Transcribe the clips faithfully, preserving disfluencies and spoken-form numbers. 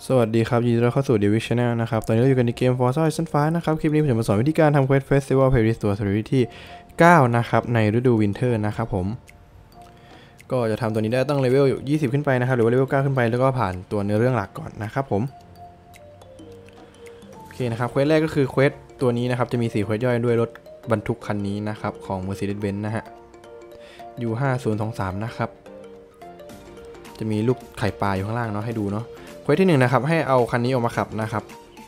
สวัสดีครับยินดีต้อนรับเข้าสู่ David Channel นะครับตอนนี้เราอยู่กันในเกม Forza Horizon ไฟว์นะครับคลิปนี้ผมจะมาสอนวิธีการทำเควส Festival Paris ตัว Series ที่เก้านะครับในฤดู Winter นะครับผมก็จะทำตัวนี้ได้ต้องเลเวลยี่สิบขึ้นไปนะครับหรือว่าเลเวลเก้าขึ้นไปแล้วก็ผ่านตัวเนื้อเรื่องหลักก่อนนะครับผมโอเคนะครับเควสแรกก็คือเควสตัวนี้นะครับจะมีสี่เควสย่อยด้วยรถบรรทุกคันนี้นะครับของ Mercedes-Benz นะฮะ ยู ห้าศูนย์สองสาม นะครับจะมีลูกไข่ปลาอยู่ข้างล่างเนาะให้ดูเนาะเควสที่หนึ่งนะครับให้เอาคันนี้ออกมาขับนะครับ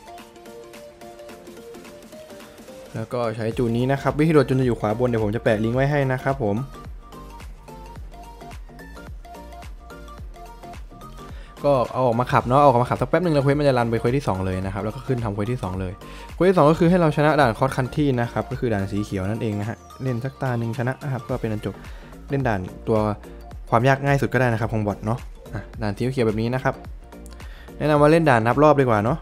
แล้วก็ใช้จูนนี้นะครับวิธีโหลดจูนจะอยู่ขวาบนเดี๋ยวผมจะแปะลิงก์ไว้ให้นะครับผมก็เอาออกมาขับเนาะเอาออกมาขับสักแป๊บนึงแล้วเควสมันจะรันไปเควสที่สองเลยนะครับแล้วก็ขึ้นทำเควสที่สองเลยเควสที่สองก็คือให้เราชนะด่านคอร์สคันที่นะครับก็คือด่านสีเขียวนั่นเองนะฮะเล่นสักตาหนึ่งชนะครับก็เป็นอันจบเล่นด่านตัวความยากง่ายสุดก็ได้นะครับของบอทเนาะด่านสีเขียวแบบนี้นะครับแนะนำว่าเล่นด่านนับรอบดีกว่าเนาะ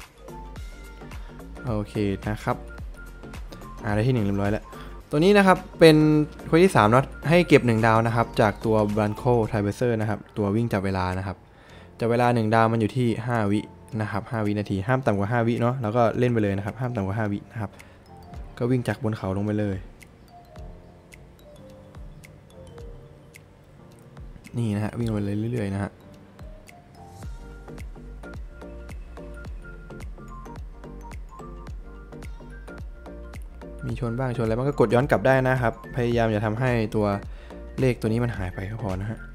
โอเคนะครับอ่าได้ที่หนึ่งเรียบร้อยแล้วตัวนี้นะครับเป็นเควสที่สามเนาะให้เก็บหนึ่งดาวนะครับจากตัว Blanco Traverser นะครับตัววิ่งจับเวลานะครับจับเวลาหนึ่งดาวมันอยู่ที่ห้าวินะครับห้าวินาทีห้ามต่ำกว่าห้าวิเนาะแล้วก็เล่นไปเลยนะครับห้ามต่ำกว่าห้าวินะครับก็วิ่งจากบนเขาลงไปเลยนี่นะฮะวิ่งไปเลยเรื่อยๆนะฮะมีชนบ้างชนอะไรบ้างก็กดย้อนกลับได้นะครับพยายามอย่าทำให้ตัวเลขตัวนี้มันหายไปก็พอนะฮะ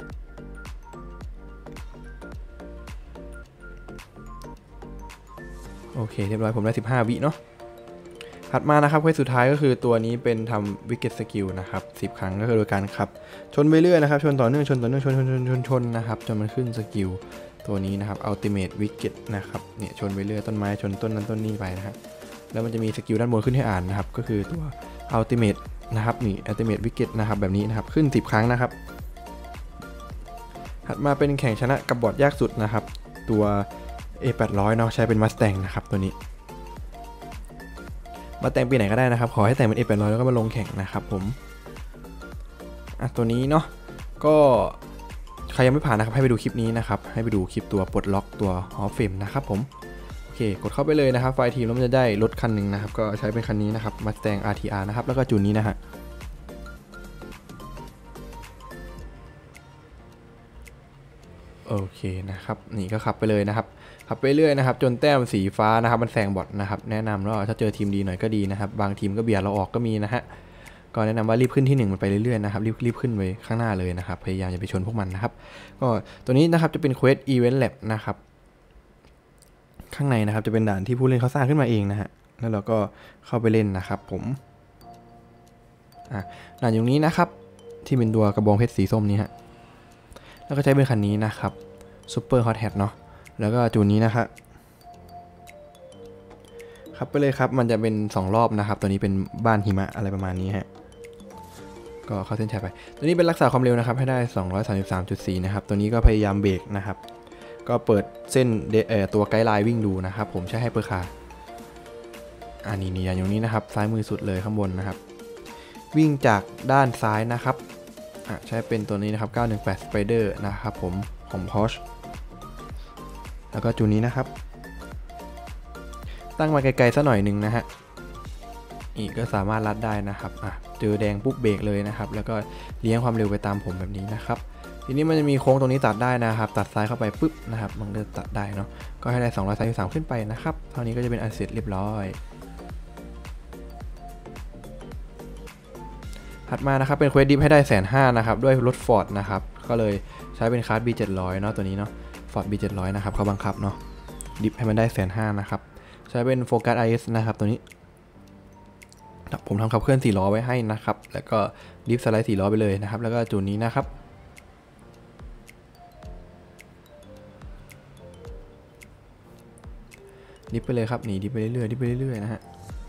โอเคเรียบร้อยผมได้สิบห้าวิเนาะถัดมานะครับเควสสุดท้ายก็คือตัวนี้เป็นทำวิกเก็ตสกิลนะครับสิบครั้งก็คือโดยการขับชนไปเรื่อยนะครับชนต่อเนื่องชนต่อเนื่องชนชนชนชนชนนะครับจนมันขึ้นสกิลตัวนี้นะครับอัลติเมทวิกเก็ตนะครับเนี่ยชนไปเรื่อยต้นไม้ชนต้นนั้นต้นนี้ไปนะฮะแล้วมันจะมีสกิลด้านบนขึ้นให้อ่านนะครับก็คือตัวอัลติเมทนะครับนี่อัลติเมทวิกเก็ตนะครับแบบนี้นะครับขึ้นสิบครั้งนะครับถัดมาเป็นแข่งชนะกับบอทยากสุดนะครับตัว เอ แปดร้อย เนาะใช้เป็น Mustang นะครับตัวนี้มาแต่งปีไหนก็ได้นะครับขอให้แต่งเป็น เอ แปดร้อย แล้วก็มาลงแข่งนะครับผมอ่ะตัวนี้เนาะก็ใครยังไม่ผ่านนะครับให้ไปดูคลิปนี้นะครับให้ไปดูคลิปตัวปลดล็อกตัวฮอฟเฟมนะครับผมโอเคกดเข้าไปเลยนะครับไฟล์ทีมแล้วมันจะได้รถคันหนึ่งนะครับก็ใช้เป็นคันนี้นะครับ Mustang อาร์ ที อาร์ นะครับแล้วก็จูนนี้นะฮะโอเคนะครับนี่ก็ขับไปเลยนะครับขับไปเรื่อยนะครับจนแต้มสีฟ้านะครับมันแซงบอทนะครับแนะนำว่าถ้าเจอทีมดีหน่อยก็ดีนะครับบางทีมก็เบียดเราออกก็มีนะฮะก็แนะนำว่ารีบขึ้นที่หนึ่งมันไปเรื่อยๆนะครับรีบรีบขึ้นไปข้างหน้าเลยนะครับพยายามอย่าไปชนพวกมันนะครับก็ตัวนี้นะครับจะเป็นเควสอีเวนต์แลบนะครับข้างในนะครับจะเป็นด่านที่ผู้เล่นเขาสร้างขึ้นมาเองนะฮะแล้วเราก็เข้าไปเล่นนะครับผมอ่ะด่านอย่างนี้นะครับที่เป็นตัวกระบองเพชรสีส้มนี้ฮะแล้วก็ใช้เป็นคันนี้นะครับซูเปอร์ฮอตแฮทเนาะแล้วก็จูนนี้นะครับครับไปเลยครับมันจะเป็นสองรอบนะครับตัวนี้เป็นบ้านหิมะอะไรประมาณนี้ฮะก็เข้าเส้นชัยไปตัวนี้เป็นรักษาความเร็วนะครับให้ได้ สองร้อยสามสิบสามจุดสี่ นะครับตัวนี้ก็พยายามเบรกนะครับก็เปิดเส้นเอ่อตัวไกด์ไลน์วิ่งดูนะครับผมใช้ให้เปอร์คาร์อันนี้นี่อย่างนี้นะครับซ้ายมือสุดเลยข้างบนนะครับวิ่งจากด้านซ้ายนะครับใช้เป็นตัวนี้นะครับเก้าหนึ่งแปด Spider นะครับผมของ Porsche แล้วก็จูนนี้นะครับตั้งมาไกลๆสักหน่อยหนึ่งนะฮะอีกก็สามารถลัดได้นะครับอ่ะเจอแดงปุ๊บเบรกเลยนะครับแล้วก็เลี้ยงความเร็วไปตามผมแบบนี้นะครับทีนี้มันจะมีโค้งตรงนี้ตัดได้นะครับตัดซ้ายเข้าไปปุ๊บนะครับมันจะตัดได้เนาะก็ให้ได้สองร้อยสามสิบสามขึ้นไปนะครับเท่านี้ก็จะเป็นอันเสร็จเรียบร้อยถัดมานะครับเป็นเควสดิฟให้ได้แสนห้านะครับด้วยรถฟอร์ดนะครับก็เลยใช้เป็นคาร์ด บี เจ็ดร้อย เนาะตัวนี้เนาะฟอร์ด บี เจ็ดร้อย นะครับเขาบังคับเนาะดิฟให้มันได้แสนห้านะครับใช้เป็นโฟกัส ไอ เอส นะครับตัวนี้ผมทำขับเคลื่อนสี่ล้อไว้ให้นะครับแล้วก็ดิฟสไลด์สี่ล้อไปเลยนะครับแล้วก็จูนนี้นะครับดิฟไปเลยครับหนีดิฟไปเรื่อยๆดิฟไปเรื่อยๆนะฮะ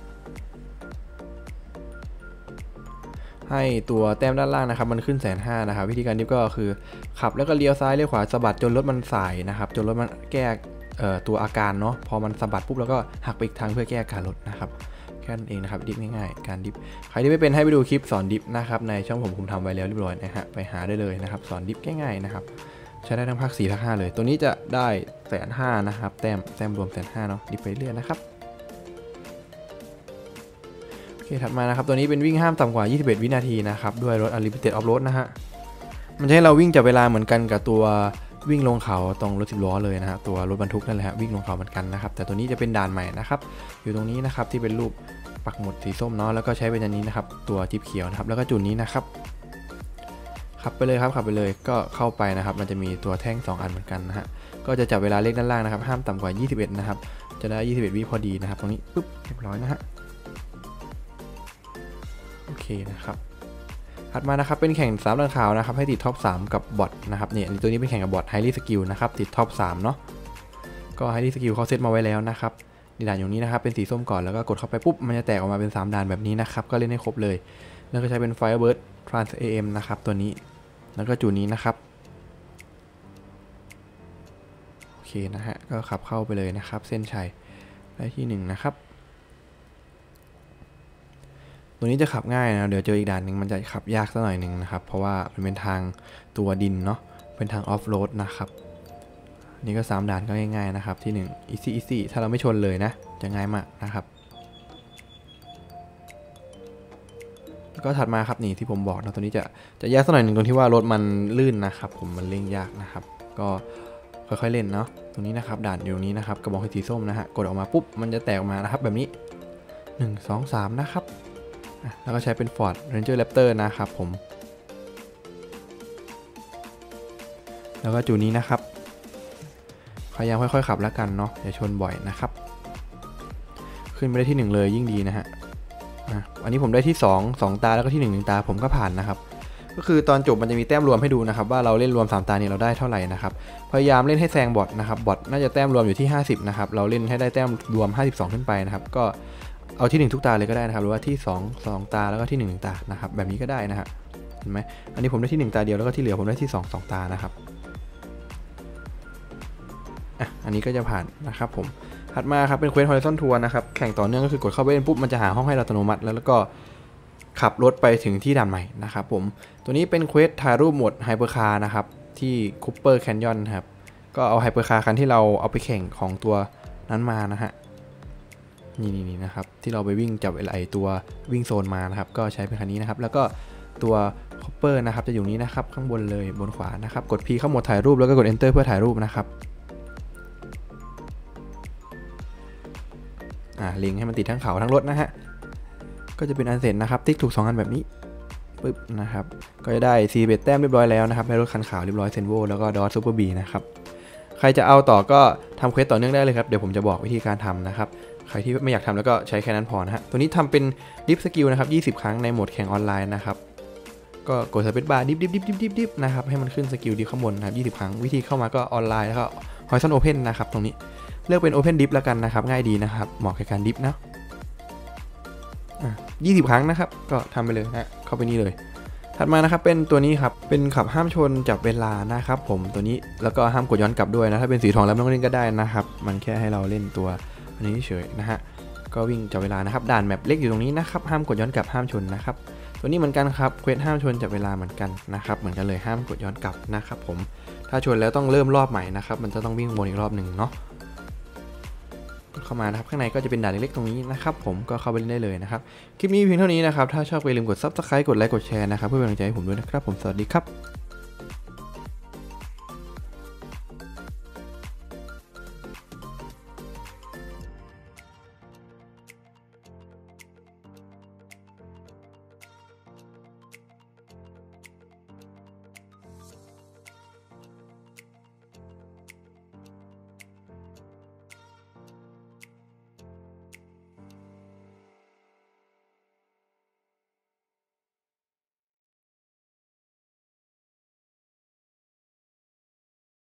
ให้ตัวแต้มด้านล่างนะครับมันขึ้นแสนห้านะครับวิธีการดิฟก็คือขับแล้วก็เลี้ยวซ้ายเลี้ยวขวาสะบัดจนรถมันสายนะครับจนรถมันแก้ตัวอาการเนาะพอมันสะบัดปุ๊บแล้วก็หักไปอีกทางเพื่อแก้อาการรถนะครับแค่นั้นเองนะครับดิฟง่ายๆการดิฟใครที่ไม่เป็นให้ไปดูคลิปสอนดิฟนะครับในช่องผมผมทำไว้แล้วเรียบร้อยนะฮะไปหาได้เลยนะครับสอนดิฟง่ายๆนะครับช้ได้ทั้งภาคสี่ภาคห้าเลยตัวนี้จะได้แสนห้านะครับแต้มแต้มรวมแสนห้าเนาะดิไปเรื่อยนะครับโอเคถัดมานะครับตัวนี้เป็นวิ่งห้ามต่ำกว่ายี่สิบเอ็ดวินาทีนะครับด้วยรถ Unlimited Off-road นะฮะมันจะให้เราวิ่งจับเวลาเหมือนกันกับตัววิ่งลงเขาตรงรถสิบล้อเลยนะฮะตัวรถบรรทุกนั่นแหละฮะวิ่งลงเขาเหมือนกันนะครับแต่ตัวนี้จะเป็นด่านใหม่นะครับอยู่ตรงนี้นะครับที่เป็นรูปปักหมุดสีส้มเนาะแล้วก็ใช้เป็นอันนี้นะครับตัวจิ๊บเขียวนะครับแล้วก็จุดนี้นะครับขับไปเลยครับขับไปเลยก็เข้าไปนะครับมันจะมีตัวแท่งสองอันเหมือนกันนะฮะก็จะจับเวลาเลขด้านล่างนะครับห้ามต่ำกว่ายี่สิบเอ็ดนะครับจะได้ยี่สิบเอ็ดวิพอดีนะครับตรงนี้ปุ๊บเรียบร้อยนะฮะโอเคนะครับถัดมานะครับเป็นแข่งสามด่านขาวนะครับให้ติดท็อปสามกับบอทนะครับเนี่ยตัวนี้เป็นแข่งกับบอทไฮลี่สกิลนะครับติดท็อปสามเนาะก็ไฮลี่สกิลเขาเซตมาไว้แล้วนะครับด่านอย่างนี้นะครับเป็นสีส้มก่อนแล้วก็กดเข้าไปปุ๊บมันจะแตกออกมาเป็นสามด่านแบบนี้นะครับก็เล่นให้ครบเลยแล้วก็ใช้เป็น Firebird Trans เอ เอ็ม นะครับตัวนี้แล้วก็จุดนี้นะครับโอเคนะฮะก็ขับเข้าไปเลยนะครับเส้นชัยได้ที่หนึ่งนะครับตัวนี้จะขับง่ายนะเดี๋ยวเจออีกด่านหนึ่งมันจะขับยากสักหน่อยหนึ่งนะครับเพราะว่ามันเป็นทางตัวดินเนาะเป็นทางออฟโรดนะครับนี่ก็สามด่านก็ง่ายๆนะครับที่หนึ่ง easy easy ถ้าเราไม่ชนเลยนะจะง่ายมากนะครับแล้วก็ถัดมาครับนี่ที่ผมบอกนะตัวนี้จะจะยากสักหน่อยหนึ่งตรงที่ว่ารถมันลื่นนะครับผมมันเล่นยากนะครับก็ค่อยๆเล่นเนาะตรงนี้นะครับด่านอยู่ตรงนี้นะครับกระบอกสีส้มนะฮะกดออกมาปุ๊บมันจะแตกออกมานะครับแบบนี้หนึ่ง สอง สามนะครับแล้วก็ใช้เป็น Ford Ranger Raptor นะครับผมแล้วก็จุดนี้นะครับพยายามค่อยๆขับแล้วกันเนาะอย่าชนบ่อยนะครับขึ้นไปได้ที่หนึ่งเลยยิ่งดีนะฮะอันนี้ผมได้ที่สอง สองตาแล้วก็ที่หนึ่ง หนึ่งตาผมก็ผ่านนะครับก็คือตอนจบมันจะมีแต้มรวมให้ดูนะครับว่าเราเล่นรวมสามตานี้เราได้เท่าไหร่นะครับพยายามเล่นให้แซงบอทนะครับบอทน่าจะแต้มรวมอยู่ที่ห้าสิบนะครับเราเล่นให้ได้แต้มรวมห้าสิบสองขึ้นไปนะครับก็เอาที่หนึ่งทุกตาเลยก็ได้นะครับหรือว่าที่สอง สองตาแล้วก็ที่หนึ่ง หนึ่งตานะครับแบบนี้ก็ได้นะฮะเห็นไหมอันนี้ผมได้ที่หนึ่งตาเดียวแล้วก็ที่เหลือผมได้ที่สอง สองตานะครับอ่ะอันนี้ก็จะผ่านนะครับผมถัดมาครับเป็นเควส Horizon Tour นะครับแข่งต่อเนื่องก็คือกดเข้าไปเล่นปุ๊บมันจะหาห้องให้เราอัตโนมัติแล้วแล้วก็ขับรถไปถึงที่ด่านใหม่นะครับผมตัวนี้เป็นเควสถ่ายรูปโหมดไฮเปอร์คาร์นะครับที่คูเปอร์แคนยอนครับก็เอาไฮเปอร์คาร์คันที่เราเอาไปแข่งของตัวนั้นมานะฮะนี่นี่นะครับที่เราไปวิ่งจับไอตัววิ่งโซนมานะครับก็ใช้เป็นคันนี้นะครับแล้วก็ตัวคอปเปอร์นะครับจะอยู่นี้นะครับข้างบนเลยบนขวานะครับกด P เข้าโหมดถ่ายรูปแล้วก็กด Enter เพื่อถ่ายรูปนะครับอ่าลิงให้มันติดทั้งเขาทั้งรถนะฮะก็จะเป็นอันเสร็จนะครับติ๊กถูกสองอันแบบนี้ปึ๊บนะครับก็จะได้สี่สิบเอ็ดแต้มเรียบร้อยแล้วนะครับในรถคันขาวเรียบร้อยเซนโวแล้วก็ดอทซูเปอร์บีนะครับใครจะเอาต่อก็ทำเควสต่อเนื่องได้เลยครับเดี๋ยวผมจะบอกวิธีการทำนะครับใครที่ไม่อยากทำแล้วก็ใช้แค่นั้นพอนะฮะตัวนี้ทำเป็นดิฟสกิลนะครับยี่สิบครั้งในโหมดแข่งออนไลน์นะครับก็กดสเปซบาร์ดิฟดิฟดิฟดิฟดิฟดิฟนะครับให้มันขึ้นสกิลดิฟข้างบนนะครับยี่สิบครั้งวิธีเข้ามาก็ออนไลน์แล้วก็ Horizon Open นะครับตรงนี้เลือกเป็น Open Dip แล้วกันนะครับง่ายดีนะครับเหมาะกับการดิฟนะยี่สิบครั้งนะครับก็ทำไปเลยนะเข้าไปนี่เลยถัดมานะครับเป็นตัวนี้ครับเป็นขับห้ามชนจับเวลานะครับผมตัวนี้แล้วก็ห้ามกดย้อนกลับด้วยนะถ้าเป็นสีทองแล้วไม่ต้องเล่นก็ได้นะครับมันแค่ให้เราเล่นตัวอันนี้เฉยนะฮะก็วิ่งจับเวลานะครับด่านแมปเล็กอยู่ตรงนี้นะครับห้ามกดย้อนกลับห้ามชนนะครับตัวนี้เหมือนกันครับเควสห้ามชนจับเวลาเหมือนกันนะครับเหมือนกันเลยห้ามกดย้อนกลับนะครับผมถ้าชนแล้วต้องเริ่มรอบใหม่นะครับมันจะต้องวิ่งวนอีกรอบหนึ่งเนาะเข้ามานะครับข้างในก็จะเป็นด่านเล็กๆตรงนี้นะครับผมก็เข้าไปเล่นได้เลยนะครับคลิปนี้เพียงเท่านี้นะครับถ้าชอบอย่าลืมกด ซับสไครบ์ กดไลค์กดแชร์นะครับเพื่อเป็นกำลังใจให้ผมด้วยนะครับผมสวัสดีครับ